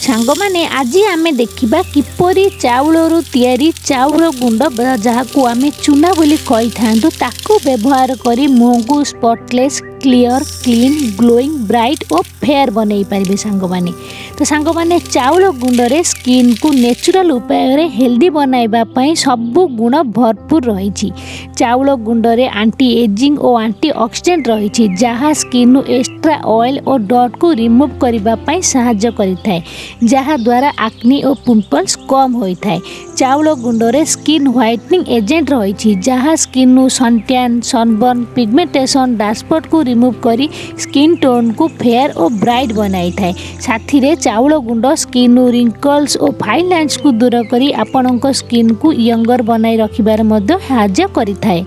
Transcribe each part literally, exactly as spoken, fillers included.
सांग माने आज आमे देखिबा किपरि चाउलरू तैयारी चाउल गुंड जहाँ को आमे चूना बोली कही थांतु ताकू व्यवहार करी मुँह को spotless clear clean glowing bright और फेयर बनई पारे सांग माने। तो सांग माने चाउल गुंडरे स्किन को नेचुरल उपाय रे हेल्दी बनाइबा पई सबु गुण भरपूर रही। चाउल गुंडरे एंटी एजिंग और एंटी ऑक्सीडेंट रही जहाँ स्किन एक्स्ट्रा ऑयल और डॉट को रिमूव करबा पई सहायता करिथाय जहाँ द्वारा एक्ने और पिंपल्स कम होता है। चाउल गुंडरे स्किन व्हाइटनिंग एजेंट रही जहाँ skin suntan sunburn pigmentation dark spot को रिमूव करी स्किन टोन को फेयर और ब्राइट बनाई थाए। साथी रे चाउल गुंड स्किन रिंकल्स और फाइन लाइन्स को दूर करी आपणक स्किन को यंगर बनाई रखिबार मध्य सहायता करिथाए।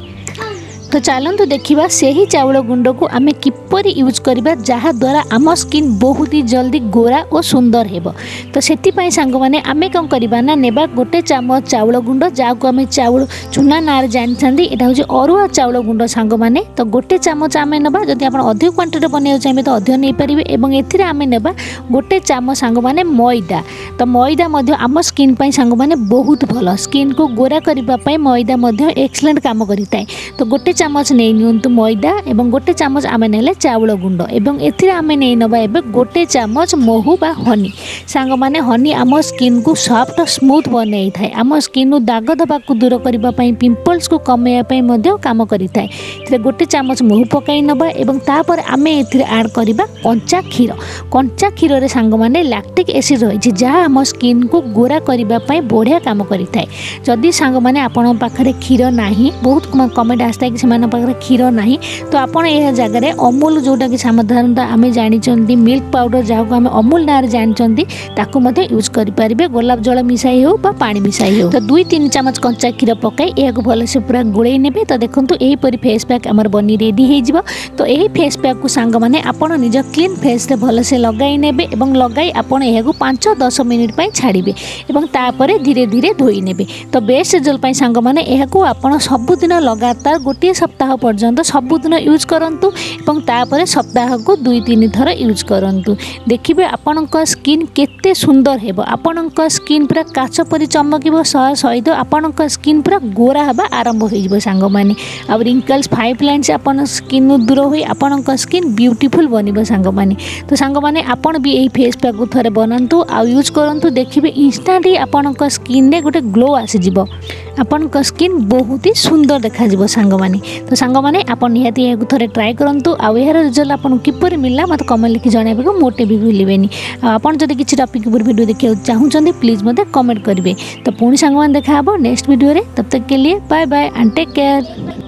तो चलतु देखा से ही चाउल गुंड को आमे किपरि यूज करबा जहाँ द्वारा आम स्किन बहुत ही जल्दी गोरा और सुंदर हेबो। तो सेति सांग माने आमे कौन करबा ना नेबा गोटे चामच चाउल गुंड जहाँ को आमे चाउल चूना नार जानछंदी एटा होजे अरुआ चाउल गुंड सांग माने। तो गोटे चामच आमे नेबा जदि आपण अधिक क्वांटिटी बनाइयो चाहिए तो अधिक नै परिबे एवं एथिरे आमे नेबा गोटे चामच सांग माने मैदा। तो मैदा मध्य आम स्किन पई सांग माने बहुत भलो स्किन को गोरा करबा पई मैदा मध्य एक्सीलेंट काम करिताय। तो गोटे चामच नहीं नियंतु मैदा एवं गोटे चामच आमे नेले चाउल गुंड एवं एथिरे आमे नै नबा एबे गोटे चामच महू बा हनी। सांग माने हनी आम स्किन को सॉफ्ट स्मूथ बनाई थाए आम स्किन नु दाग धब्बा को दूर करबा पई पिंपल्स को कमेया पई मध्य काम करिथाए। एथिरे गोटे चामच महू पकाई नबा एवं तापर आमे एथिरे ऐड करबा कंचा क्षीर। कंचा क्षीर रे सांग माने लैक्टिक एसिड रही जहाँ आम स्किन को गोरा करबा पई बढ़िया काम करिथाए। जदि सांग माने आपन पाखरे क्षीर नाही बहुत कमेंट आस्ता कि सेमान पाखरे क्षीर नाही तो आपण यह जगह रे अमूल जोटा कि साधारणतः आमे जानिचंती मिल्क पाउडर जहाँ को आमे अमूल नार जानिचंती ताकू मते यूज करि परिबे गोलाप जल मिसाई हो बा पानी मिसाई हो। तो दुई तीन चमच कंचा क्षीर पकाई एहाको भलसे पूरा गोळेई नेबे। तो देखंतु एही परि फेस पैक हमर बनी रेडी हे जिवो। तो एही फेस पैक को सांग माने आपण निज क्लीन फेस रे भलसे लगाई नेबे एवं लगाई आपण एहाको पाँच दस मिनिट पई छाड़िबे एवं तापरे धीरे धीरे धोई नेबे। तो बेस्ट रिजल्ट पई सांग माने एहाको आपण सबुदिन लगातार गोटे सप्ताह पर्यंत सबुदिन यूज करंतु एवं तापरे सप्ताह को दुई तीन थर यूज करंतु। देखिबे आपणक स्किन केते सुंदर हेबो आपणक स्किन पूरा काच परि चमकिबो सहित आपणक स्किन पूरा गोरा हबा आरंभ हो जिवो सांग माने। आ रिंकल्स फाइव लाइन्स आपन स्किन दूर होई आपणक स्किन ब्यूटीफुल बनिबो सांग माने। तो सांग माने आपण भी एही फेस पैक को थरे बनांतु आ यूज करंतु देखिबे इंस्टेंटली आपणक स्किन रे गोटे ग्लो आसी जिवो आपणक स्किन बहुत ही सुंदर देखा जिवो सांग माने। तो सांग माने आपण निहाती एहाको थरे ट्राई करंतु आ एहार रिजल्ट आपन किपरि मिलला मते कमेंट लिखि जणाइबेको मोटे भी भूलिबेनी। आपण जदि किछि टॉपिक पर वीडियो देखियो चाहुचंदी प्लीज मते कमेंट करिवे। तो पुणी सांग माने देखा हबो नेक्स्ट वीडियो रे तब तक के लिए bye bye and take care.